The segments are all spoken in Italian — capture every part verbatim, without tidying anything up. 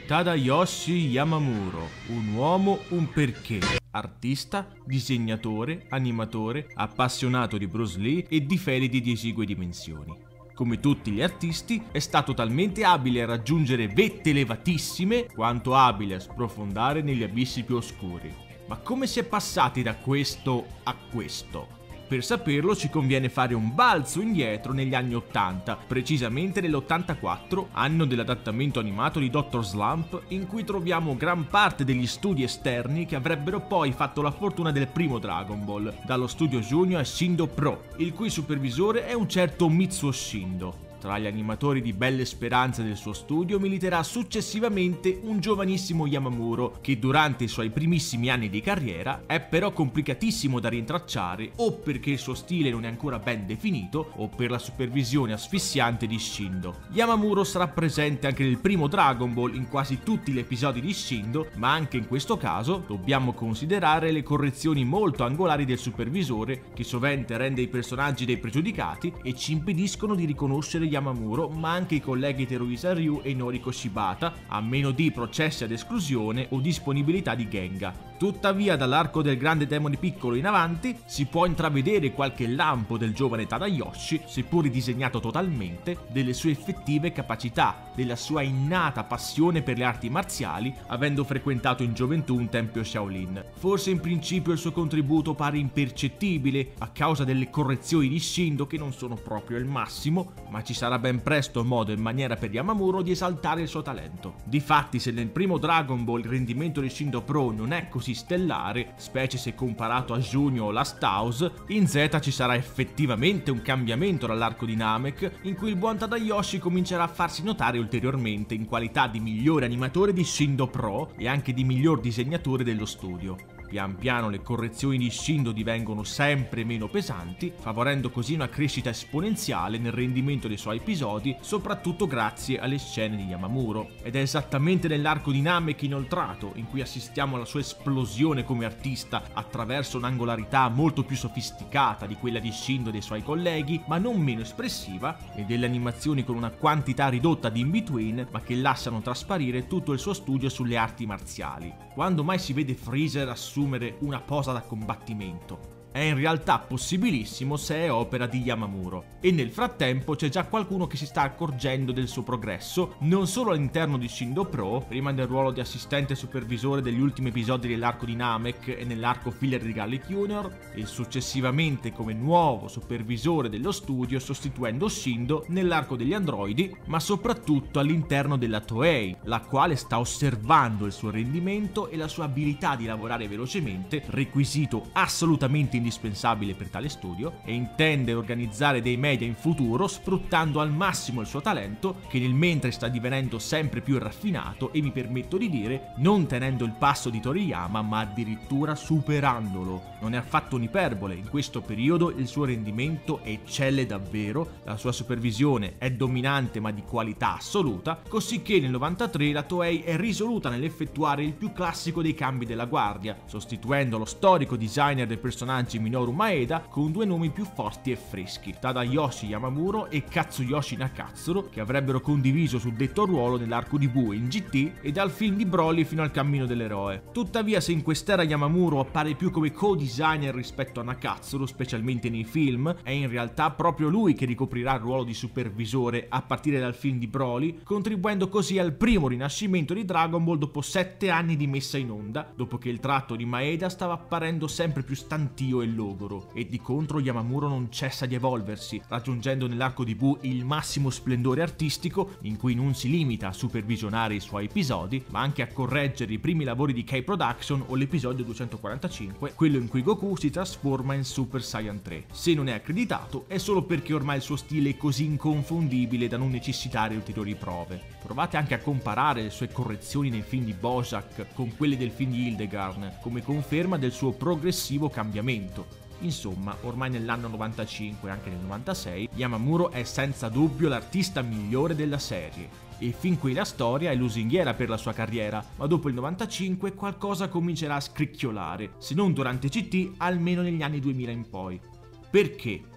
Tadayoshi Yamamuro, un uomo, un perché. Artista, disegnatore, animatore, appassionato di Bruce Lee e di felidi di esigue dimensioni. Come tutti gli artisti, è stato talmente abile a raggiungere vette elevatissime quanto abile a sprofondare negli abissi più oscuri. Ma come si è passati da questo a questo? Per saperlo ci conviene fare un balzo indietro negli anni ottanta, precisamente nell'ottantaquattro, anno dell'adattamento animato di Doctor Slump, in cui troviamo gran parte degli studi esterni che avrebbero poi fatto la fortuna del primo Dragon Ball, dallo studio Junior a Shindo Pro, il cui supervisore è un certo Mitsuo Shindo. Tra gli animatori di belle speranze del suo studio militerà successivamente un giovanissimo Yamamuro che durante i suoi primissimi anni di carriera è però complicatissimo da rintracciare o perché il suo stile non è ancora ben definito o per la supervisione asfissiante di Shindo. Yamamuro sarà presente anche nel primo Dragon Ball in quasi tutti gli episodi di Shindo, ma anche in questo caso dobbiamo considerare le correzioni molto angolari del supervisore che sovente rende i personaggi dei pregiudicati e ci impediscono di riconoscere Yamamuro, ma anche i colleghi Teruisa Ryu e Noriko Shibata, a meno di processi ad esclusione o disponibilità di Genga. Tuttavia, dall'arco del grande demone piccolo in avanti, si può intravedere qualche lampo del giovane Tadayoshi, seppur ridisegnato totalmente, delle sue effettive capacità, della sua innata passione per le arti marziali, avendo frequentato in gioventù un tempio Shaolin. Forse in principio il suo contributo pare impercettibile, a causa delle correzioni di Shindo che non sono proprio il massimo, ma ci sarà ben presto modo e maniera per Yamamuro di esaltare il suo talento. Difatti, se nel primo Dragon Ball il rendimento di Shindo Pro non è così stellare, specie se comparato a Junior o Last House, in Z ci sarà effettivamente un cambiamento dall'arco di Namek, in cui il buon Tadayoshi comincerà a farsi notare ulteriormente in qualità di migliore animatore di Shindo Pro e anche di miglior disegnatore dello studio. Pian piano le correzioni di Shindo divengono sempre meno pesanti, favorendo così una crescita esponenziale nel rendimento dei suoi episodi, soprattutto grazie alle scene di Yamamuro. Ed è esattamente nell'arco di Namek inoltrato, in cui assistiamo alla sua esplosione come artista attraverso un'angolarità molto più sofisticata di quella di Shindo e dei suoi colleghi, ma non meno espressiva, e delle animazioni con una quantità ridotta di in-between, ma che lasciano trasparire tutto il suo studio sulle arti marziali. Quando mai si vede Freezer assumere una posa da combattimento? È in realtà possibilissimo se è opera di Yamamuro, e nel frattempo c'è già qualcuno che si sta accorgendo del suo progresso, non solo all'interno di Shindo Pro, prima nel ruolo di assistente supervisore degli ultimi episodi dell'arco di Namek e nell'arco filler di Garlic Junior, e successivamente come nuovo supervisore dello studio sostituendo Shindo nell'arco degli androidi, ma soprattutto all'interno della Toei, la quale sta osservando il suo rendimento e la sua abilità di lavorare velocemente, requisito assolutamente indispensabile per tale studio, e intende organizzare dei media in futuro sfruttando al massimo il suo talento, che nel mentre sta divenendo sempre più raffinato e, mi permetto di dire, non tenendo il passo di Toriyama ma addirittura superandolo. Non è affatto un'iperbole, in questo periodo il suo rendimento eccelle davvero, la sua supervisione è dominante ma di qualità assoluta, così che nel novantatré la Toei è risoluta nell'effettuare il più classico dei cambi della guardia, sostituendo lo storico designer del personaggio Minoru Maeda con due nomi più forti e freschi, Tadayoshi Yamamuro e Katsuyoshi Nakatsuru, che avrebbero condiviso suddetto ruolo nell'arco di Buu in G T e dal film di Broly fino al cammino dell'eroe. Tuttavia, se in quest'era Yamamuro appare più come co-designer rispetto a Nakatsuru, specialmente nei film, è in realtà proprio lui che ricoprirà il ruolo di supervisore a partire dal film di Broly, contribuendo così al primo rinascimento di Dragon Ball dopo sette anni di messa in onda, dopo che il tratto di Maeda stava apparendo sempre più stantio e logoro, e di contro Yamamuro non cessa di evolversi, raggiungendo nell'arco di Buu il massimo splendore artistico, in cui non si limita a supervisionare i suoi episodi, ma anche a correggere i primi lavori di K-Production o l'episodio duecentoquarantacinque, quello in cui Goku si trasforma in Super Saiyan tre. Se non è accreditato è solo perché ormai il suo stile è così inconfondibile da non necessitare ulteriori prove. Provate anche a comparare le sue correzioni nei film di Bojack con quelle del film di Hildegard, come conferma del suo progressivo cambiamento. Insomma, ormai nell'anno novantacinque e anche nel novantasei, Yamamuro è senza dubbio l'artista migliore della serie. E fin qui la storia è lusinghiera per la sua carriera, ma dopo il novantacinque qualcosa comincerà a scricchiolare, se non durante G T, almeno negli anni duemila in poi. Perché?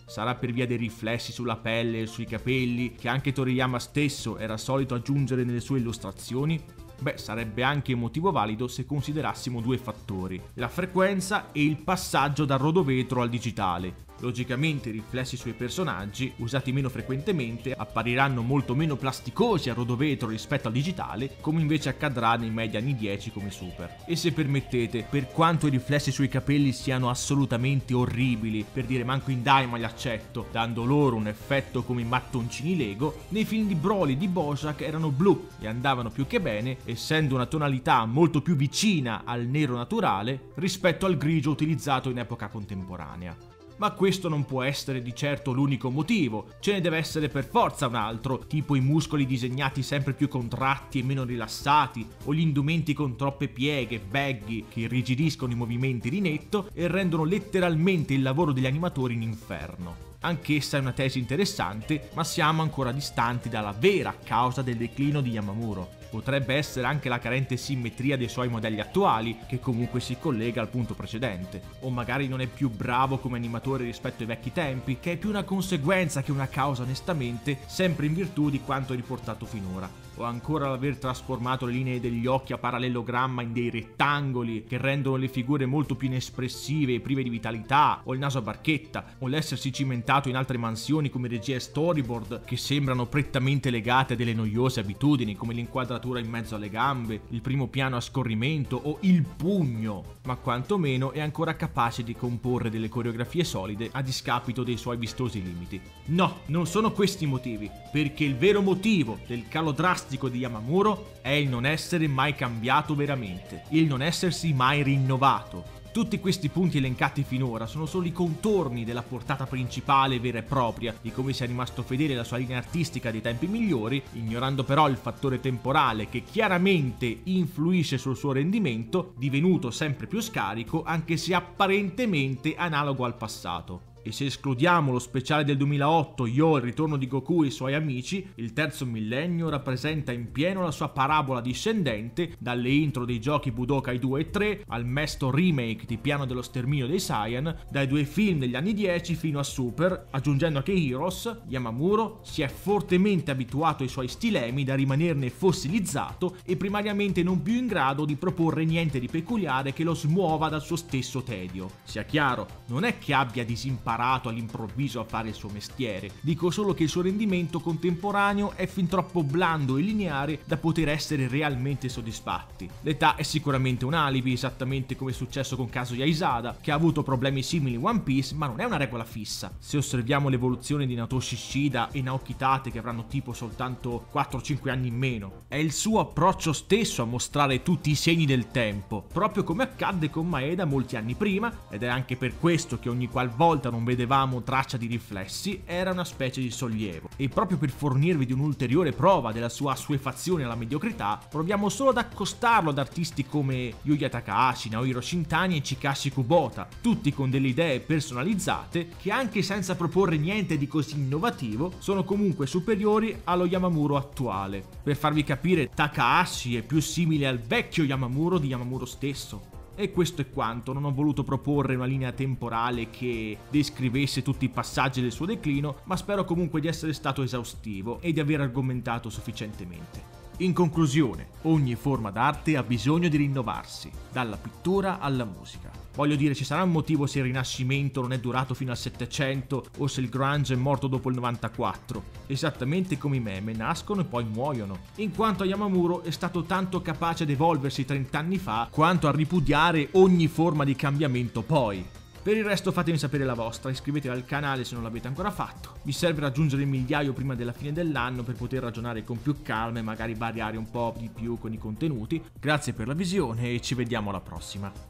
Sarà per via dei riflessi sulla pelle e sui capelli che anche Toriyama stesso era solito aggiungere nelle sue illustrazioni? Beh, sarebbe anche un motivo valido se considerassimo due fattori: la frequenza e il passaggio dal rodovetro al digitale. Logicamente i riflessi sui personaggi, usati meno frequentemente, appariranno molto meno plasticosi al rodovetro rispetto al digitale, come invece accadrà nei media anni dieci come Super. E se permettete, per quanto i riflessi sui capelli siano assolutamente orribili, per dire manco in Daima li accetto, dando loro un effetto come i mattoncini Lego, nei film di Broly e di Bojack erano blu e andavano più che bene, essendo una tonalità molto più vicina al nero naturale rispetto al grigio utilizzato in epoca contemporanea. Ma questo non può essere di certo l'unico motivo, ce ne deve essere per forza un altro, tipo i muscoli disegnati sempre più contratti e meno rilassati, o gli indumenti con troppe pieghe, baggy, che irrigidiscono i movimenti di netto e rendono letteralmente il lavoro degli animatori in inferno. Anch'essa è una tesi interessante, ma siamo ancora distanti dalla vera causa del declino di Yamamuro. Potrebbe essere anche la carente simmetria dei suoi modelli attuali, che comunque si collega al punto precedente. O magari non è più bravo come animatore rispetto ai vecchi tempi, che è più una conseguenza che una causa onestamente, sempre in virtù di quanto riportato finora. O ancora l'aver trasformato le linee degli occhi a parallelogramma in dei rettangoli che rendono le figure molto più inespressive e prive di vitalità, o il naso a barchetta, o l'essersi cimentato in altre mansioni come regia e storyboard che sembrano prettamente legate a delle noiose abitudini come l'inquadratura in mezzo alle gambe, il primo piano a scorrimento o il pugno, ma quantomeno è ancora capace di comporre delle coreografie solide a discapito dei suoi vistosi limiti. No, non sono questi i motivi, perché il vero motivo del calo drastico di Yamamuro è il non essere mai cambiato veramente, il non essersi mai rinnovato. Tutti questi punti elencati finora sono solo i contorni della portata principale vera e propria, di come sia rimasto fedele alla sua linea artistica dei tempi migliori, ignorando però il fattore temporale che chiaramente influisce sul suo rendimento, divenuto sempre più scarico anche se apparentemente analogo al passato. E se escludiamo lo speciale del duemilaotto, Yo, il ritorno di Goku e i suoi amici, il terzo millennio rappresenta in pieno la sua parabola discendente, dalle intro dei giochi Budokai due e tre al mesto remake di Piano dello sterminio dei Saiyan, dai due film degli anni dieci fino a Super, aggiungendo anche Heroes. Yamamuro si è fortemente abituato ai suoi stilemi da rimanerne fossilizzato e primariamente non più in grado di proporre niente di peculiare che lo smuova dal suo stesso tedio. Sia chiaro, non è che abbia disimparato all'improvviso a fare il suo mestiere, dico solo che il suo rendimento contemporaneo è fin troppo blando e lineare da poter essere realmente soddisfatti. L'età è sicuramente un alibi, esattamente come è successo con Kazuya Isada, che ha avuto problemi simili in One Piece, ma non è una regola fissa. Se osserviamo l'evoluzione di Naotoshi Shida e Naoki Tate, che avranno tipo soltanto quattro cinque anni in meno, è il suo approccio stesso a mostrare tutti i segni del tempo, proprio come accadde con Maeda molti anni prima, ed è anche per questo che ogni qualvolta non vedevamo traccia di riflessi era una specie di sollievo. E proprio per fornirvi di un'ulteriore prova della sua assuefazione alla mediocrità, proviamo solo ad accostarlo ad artisti come Yuya Takahashi, Naohiro Shintani e Chikashi Kubota, tutti con delle idee personalizzate che, anche senza proporre niente di così innovativo, sono comunque superiori allo Yamamuro attuale. Per farvi capire, Takahashi è più simile al vecchio Yamamuro di Yamamuro stesso. E questo è quanto. Non ho voluto proporre una linea temporale che descrivesse tutti i passaggi del suo declino, ma spero comunque di essere stato esaustivo e di aver argomentato sufficientemente. In conclusione, ogni forma d'arte ha bisogno di rinnovarsi, dalla pittura alla musica. Voglio dire, ci sarà un motivo se il Rinascimento non è durato fino al Settecento o se il grunge è morto dopo il novantaquattro. Esattamente come i meme, nascono e poi muoiono. In quanto a Yamamuro è stato tanto capace ad evolversi trent'anni fa quanto a ripudiare ogni forma di cambiamento poi. Per il resto fatemi sapere la vostra, iscrivetevi al canale se non l'avete ancora fatto. Mi serve raggiungere il migliaio prima della fine dell'anno per poter ragionare con più calma e magari variare un po' di più con i contenuti. Grazie per la visione e ci vediamo alla prossima.